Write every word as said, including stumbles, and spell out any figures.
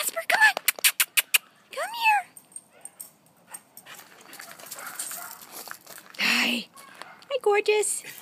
Jasper, come on. Come here. Hi. Hi, gorgeous.